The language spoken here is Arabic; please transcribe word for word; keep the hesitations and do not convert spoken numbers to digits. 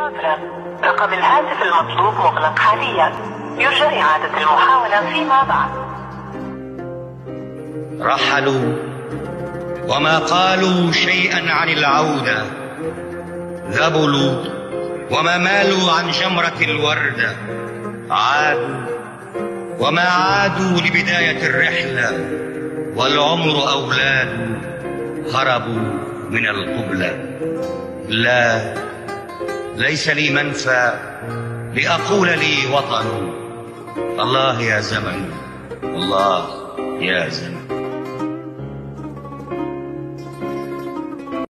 شكرا. رقم الهاتف المطلوب مغلق حاليا، يرجى إعادة المحاولة فيما بعد. رحلوا وما قالوا شيئا عن العودة، ذبلوا وما مالوا عن جمرة الوردة، عادوا وما عادوا لبداية الرحلة، والعمر أولاد هربوا من القبلة. لا، ليس لي منفى لأقول لي وطن. الله يا زمن، الله يا زمن.